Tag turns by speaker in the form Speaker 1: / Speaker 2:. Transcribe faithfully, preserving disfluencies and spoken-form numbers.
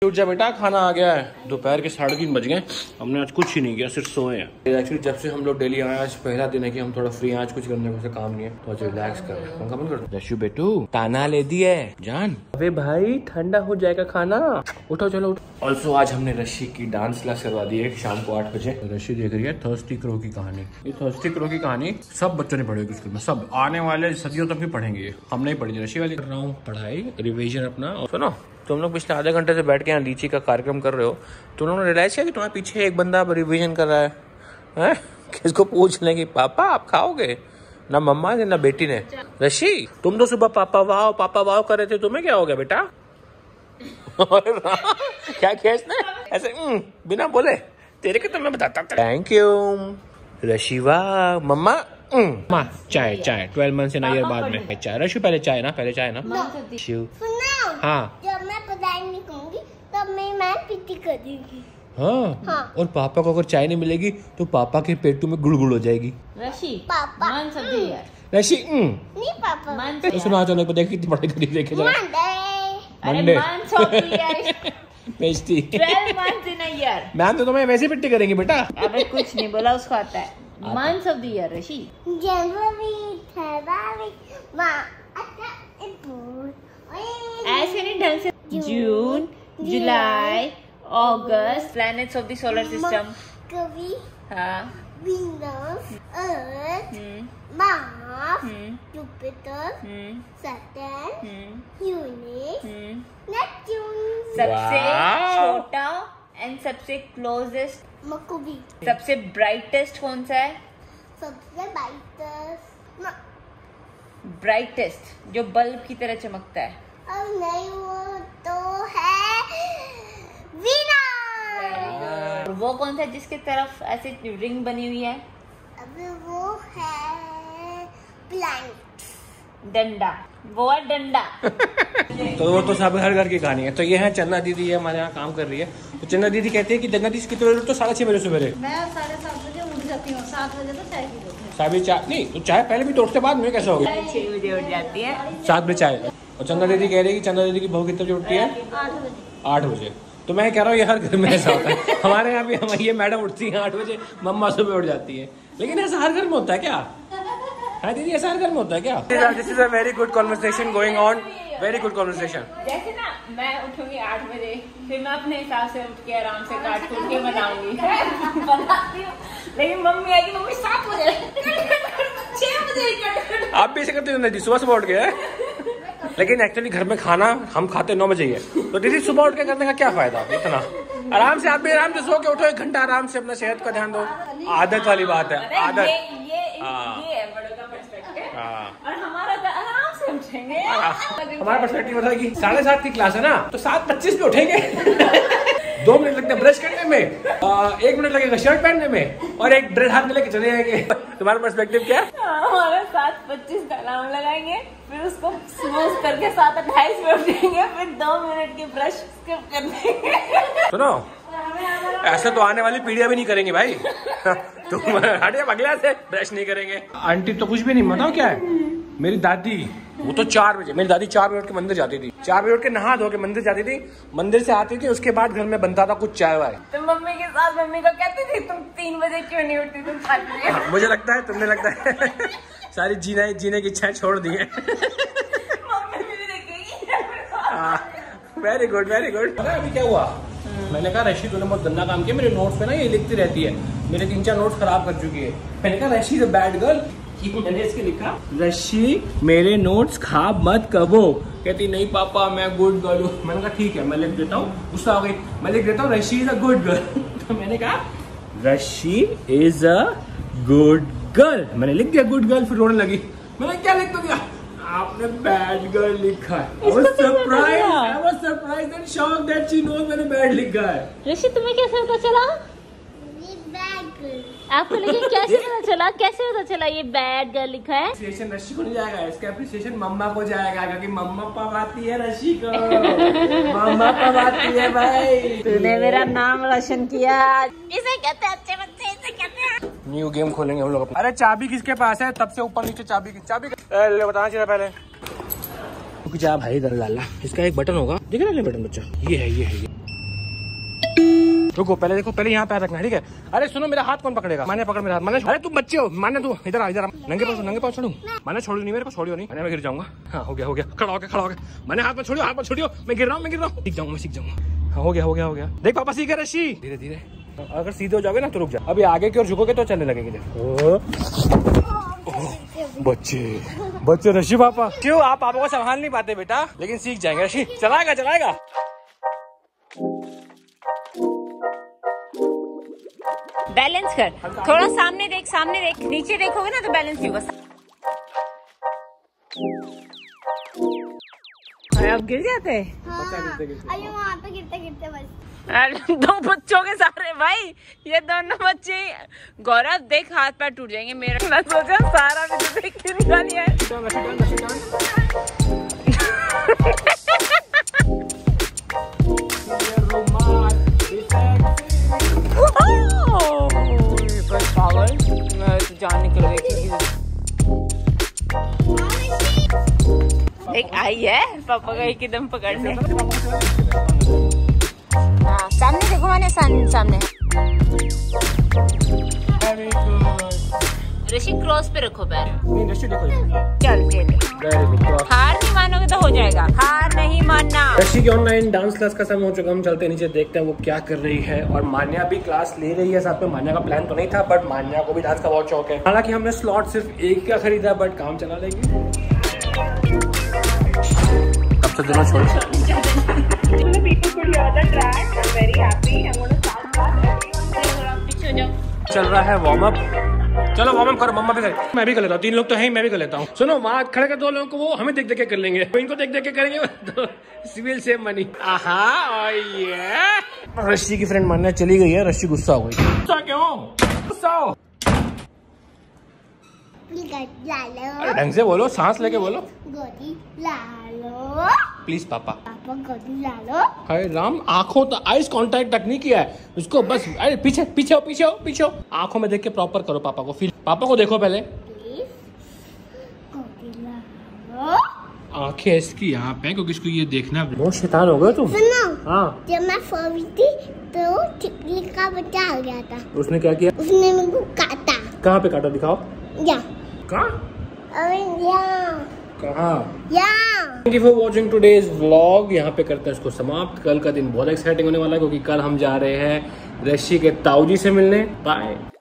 Speaker 1: उठ जा बेटा, खाना आ गया है। दोपहर के साढ़े तीन बज गए, हमने आज कुछ ही नहीं किया, सिर्फ सोए हैं। एक्चुअली जब से हम लोग डेली आए, आज पहला दिन है कि हम थोड़ा फ्री हैं, आज कुछ करने को काम नहीं है, तो आज रिलैक्स कर रहे हैं। पंखा बंद कर दो। रशु बेटू ताना ले दी है जान। अबे भाई ठंडा हो जाएगा खाना, उठो चलो उठो। ऑल्सो आज हमने रशी की डांस क्लास करवा दी है शाम को आठ बजे। रशी देख रही है थर्स्टी क्रो की कहानी। ये थर्स्टी क्रो की कहानी सब बच्चों ने पढ़ेगी स्कूल में, सब आने वाले सदियों तक भी पढ़ेंगे। हम नहीं पढ़ी, रशी वाली कर रहा हूँ पढ़ाई, रिविजन अपना। सुनो तुम लोग पिछले आधे घंटे से बैठ के यहाँ लीची का कार्यक्रम कर रहे हो, तुम लोगों ने रियलाइज किया कि तुम्हारे पीछे एक बंदा रिवीजन कर रहा है, हैं? किसको पूछ लें कि पापा आप खाओगे? ना मम्मा ने ना बेटी ने। रशी तुम तो सुबह पापा वाओ पापा वाओ कर रहे थे, तुम्हें क्या हो गया बेटा? क्या खींचना ऐसे बिना बोले तेरे के, तो मैं बताता। थैंक यू रशी। वाह मम्मा माँ चाय चाय ट्वेल्व मंथ इन ईयर बाद में चाय। रशु पहले चाय ना, पहले चाय ना। हाँ
Speaker 2: जब मैं पढ़ाई नहीं करूंगी तब मैं मैं पीटी करूंगी।
Speaker 1: हाँ? हाँ और पापा को अगर चाय नहीं मिलेगी तो पापा के पेटू में गुड़गुड़ हो जाएगी।
Speaker 3: रशी
Speaker 2: पापा
Speaker 1: रशी
Speaker 2: नहीं पापा
Speaker 1: तो सुना चलो देख कितनी बड़ी गरीब देखे जरा।
Speaker 3: मंडे
Speaker 1: बेइज्जती।
Speaker 3: Twelve months in a year.
Speaker 1: Ma'am तो तुम्हें वैसे पिट्टी करेंगी बेटा।
Speaker 3: अबे कुछ नहीं बोला, उसको आता है। मंथ्स ऑफ द ईयर रशी।
Speaker 2: जनवरी फरवरी मार्च अप्रैल।
Speaker 3: ऐसे नहीं ढंग से। June July August planets of the solar system.
Speaker 2: Kavi
Speaker 3: हाँ
Speaker 2: Venus Earth Mars Jupiter Saturn Uranus Neptune. सबसे
Speaker 3: छोटा एंड सबसे क्लोजेस्ट
Speaker 2: मर्क्यूरी।
Speaker 3: सबसे ब्राइटेस्ट कौन सा है?
Speaker 2: सबसे ब्राइटेस्ट
Speaker 3: ब्राइटेस्ट जो बल्ब की तरह चमकता है।
Speaker 2: और नहीं वो तो है वीनस।
Speaker 3: और वो कौन सा है जिसके तरफ ऐसे रिंग बनी हुई है?
Speaker 2: अबे वो है प्लैनेट।
Speaker 3: डंडा, वो है डंडा।
Speaker 1: तो वो तो सब हर घर की कहानी है। तो ये है चंदा दीदी, है हमारे यहाँ काम कर रही है। तो चंदा दीदी कहती है कि चंदा दीदी कितने बजे? तो साढ़े छह बजे सवेरे।
Speaker 4: मैं साढ़े सात बजे उठ जाती हूँ, सात बजे तो चाय पी लेती हूँ।
Speaker 1: साढ़े चाय नहीं तो चाय पहले भी तो उठते बाद में कैसे होगी?
Speaker 3: छह बजे उठ जाती है,
Speaker 1: सात बजे चाय। और चंदा दीदी कह रही है कि चंदा दीदी की बहू कितने बजे उठती है?
Speaker 4: आठ बजे।
Speaker 1: आठ बजे। तो मैं कह रहा हूँ ये हर घर में ऐसा होता है। हमारे यहाँ भी हम ये मैडम उठती है आठ बजे, मम्मा सुबह उठ जाती है। लेकिन ऐसा हर घर में होता है क्या? हाँ दीदी ऐसा हर घर में होता है क्या? This is a very good conversation going on, very good conversation.
Speaker 3: जैसे ना मैं उठूंगी आठ बजे, फिर मैं अपने हिसाब से उठ के आराम से काट कूट के बनाऊंगी बनाती हूँ। लेकिन मम्मी आएगी, मम्मी सात बजे छह बजे। आप भी ऐसे करते हो दीदी, सुबह सुबह उठ के? लेकिन एक्चुअली घर में खाना हम खाते नौ बजे ही है, तो दीदी सुबह उठ के करने का क्या फायदा? इतना आराम से आप भी आराम से सो के उठो, एक घंटा आराम से अपना सेहत का ध्यान दो। आदत वाली बात है, आदत। ये ये ये है बड़ों का पर्सपेक्टिव, और हमारा तो आराम से उठेंगे।
Speaker 1: हमारा पर्सपेक्टिव होता है कि साढ़े सात की क्लास है ना, तो सात पच्चीस पे उठेंगे। दो मिनट लगते हैं ब्रश करने में, आ, एक मिनट लगेगा शर्ट पहनने में, और एक ड्रेस हाथ में लेके चले जाएंगे। तुम्हारा पर्सपेक्टिव क्या है?
Speaker 3: हमारा सात पच्चीस का अलार्म लगाएंगे, फिर उसको स्नूज करके सात अट्ठाईस में उठेंगे, फिर दो मिनट की ब्रश स्किप कर देंगे।
Speaker 1: सुनो ऐसे तो आने वाली पीढ़ियां भी नहीं करेंगे भाई। तुम हटे अगला से ब्रश नहीं करेंगे। आंटी तो कुछ भी नहीं, बताओ क्या है? मेरी दादी वो तो चार बजे, मेरी दादी चार बजे उठ के मंदिर जाती थी, चार बजे उठ के नहा धो के मंदिर जाती थी, मंदिर से आती थी, उसके बाद घर में बनता था कुछ चाय वाय।
Speaker 3: तो मम्मी के साथ मम्मी को कहती थी तुम तीन बजे क्यों नहीं उठती, तुम सात बजे।
Speaker 1: मुझे लगता है तुमने लगता है सारी जीने जीने की इच्छाएं छोड़ दी है।
Speaker 3: मम्मी भी देखेगी।
Speaker 1: Very good very good. पता है अभी क्या हुआ? मैंने कहा रशी तूने बहुत गंदा काम किया, मेरे नोट्स पे ना ये लिखती रहती है, मेरे तीन चार नोट्स खराब कर चुकी है। मैंने कहा रशी इज अ बैड गर्ल। मैंने इसके लिखा रशी मेरे नोट्स खराब मत करो। कहती नहीं पापा मैं गुड गर्ल हूँ। मैंने कहा ठीक है मैं लिख देता हूँ। गुस्सा हो गई, मैं लिख देता हूँ रशी इज अ गुड गर्ल। तो मैंने कहा रशी इज अ गुड गर्ल, मैंने लिख दिया गुड गर्ल। फिर रोने लगी, मैंने क्या लिख दिया? आपने बैड गर्ल लिखा है। I was surprised, I was surprised and shocked that she knows मैंने बैड लिखा है।
Speaker 4: ऋषि तुम्हें कैसे पता चला?
Speaker 2: ये बैड गर्ल।
Speaker 4: आपको लेकिन कैसे पता चला? कैसे पता चला ये बैड गर्ल लिखा है?
Speaker 1: अप्रिसिएशन रशी को नहीं जाएगा, इसका अप्रिसिएशन मम्मा को जाएगा, क्योंकि मम्मा पवाती है रशी को। मम्मा पवाती है भाई।
Speaker 3: तूने मेरा नाम रोशन किया। इसे कहते हैं अच्छे बच्चे, इसे कहते हैं।
Speaker 1: न्यू गेम खोलेंगे हम लोग। अरे चाबी किसके पास है? तब से ऊपर नीचे चाबी की चाबी ले बताना चाहिए पहले। जा भाई इधर लाला, इसका एक बटन होगा, दिख रहा है बटन बच्चा? ये है ये है ये रुको पहले देखो, पहले यहाँ पैर रखना है, ठीक है। अरे सुनो, मेरा हाथ कौन पकड़ेगा? मैंने पकड़ मेरा हाथ। मैंने, अरे तुम बच्चे हो, माने तू इधर आ, इधर आ। नंगे पाँव, नंगे पाँव छोड़ू। मैंने छोड़ू नहीं, मेरे को छोड़ियो नहीं, मैं गिर जाऊंगा। हाँ हो गया, हो गया, खड़ा हो गया, खड़ा हो गया। मैंने हाथ में छोड़ियो, हाथ में छोड़ियो, मैं गिर रहा हूँ, मैं गिर रहा हूँ, सीख जाऊंगा, मैं सीख जाऊंगा। हाँ हो गया, हो गया, हो गया। देख पापा सीख रशी, धीरे धीरे। अगर सीधे हो जाओगे ना तो रुक जा, अभी आगे की ओर झुकोगे तो चलने लगेगी। बच्चे बच्चे ऋषि पापा, क्यों आप पापा को संभाल नहीं पाते बेटा? लेकिन सीख जाएंगे ऋषि, चलाएगा चलाएगा।
Speaker 3: बैलेंस कर, थोड़ा सामने देख, सामने देख, नीचे देखोगे ना तो बैलेंस नहीं होगा। अब गिर जाते हैं।
Speaker 2: हाँ। अरे वहाँ पे गिरते गिरते बस।
Speaker 3: अरे दो बच्चों के सारे भाई, ये दोनों बच्चे। गौरव देख, हाथ पैर टूट जाएंगे मेरा। मैं सोचा सारा भी तो देख के निकाल लिया है। जान निकल गई। एक आई है पापा का एकदम पकड़ने। हाँ सामने देखो, मैंने सामने। ऋषि क्रॉस पे रखो पैर।
Speaker 1: नहीं ऋषि देखो,
Speaker 3: चल हार नहीं मानोगे तो हो जाएगा, हार नहीं मानना।
Speaker 1: ऋषि की ऑनलाइन डांस क्लास का समय हो चुका, हम चलते हैं नीचे, देखते हैं वो क्या कर रही है। और मान्या भी क्लास ले रही है साथ में। मान्या का प्लान तो नहीं था, बट मान्या को भी डांस का बहुत शौक है। हालांकि हमने स्लॉट सिर्फ एक का खरीदा, बट काम चला लेंगे। कब से दोनों छोड़ चल रहा है वार्म अप। चलो वार्म अप करो, मम्मा भी करे, मैं भी कर लेता हूँ। तीन लोग तो हैं, मैं भी कर लेता हूँ। सुनो, वहाँ खड़े कर दो लोगों को, वो हमें देख देख के कर लेंगे, तो इनको देख देख के करेंगे तो सिविल सेव मनी। आहा ये ऋषि की फ्रेंड मान्या चली गई है, ऋषि गुस्सा हो गई। गुस्सा क्यों? गुस्सा हो, ढंग से बोलो, सांस लेके बोलो।
Speaker 2: गोदी लालो
Speaker 1: प्लीज पापा।
Speaker 2: पापा गोदी लालो।
Speaker 1: हाय राम, आंखों तो आइज कांटेक्ट तक नहीं किया है उसको, बस अरे पीछे पीछे हो, पीछे हो, पीछे हो। आंखों में देख के प्रॉपर करो पापा को, फील। पापा को देखो पहले,
Speaker 2: प्लीज गोदी लालो।
Speaker 1: आंखें इसकी यहाँ पे, क्योंकि इसको ये देखना है। बहुत शैतान हो गए तुम।
Speaker 2: सुनो,
Speaker 1: हाँ
Speaker 2: जब मैं सोई थी तो छिपकली का बच्चा आ गया था।
Speaker 1: उसने क्या किया?
Speaker 2: उसने मेरे को काटा।
Speaker 1: कहाँ पे काटा, दिखाओ।
Speaker 2: या
Speaker 1: कहाँ?
Speaker 2: अरे या
Speaker 1: कहाँ?
Speaker 2: Yeah.
Speaker 1: Thank you for watching today's vlog. यहाँ पे करते हैं इसको समाप्त। कल का दिन बहुत एक्साइटिंग होने वाला है, क्योंकि कल हम जा रहे हैं ऋषि के ताऊ जी से मिलने। बाय।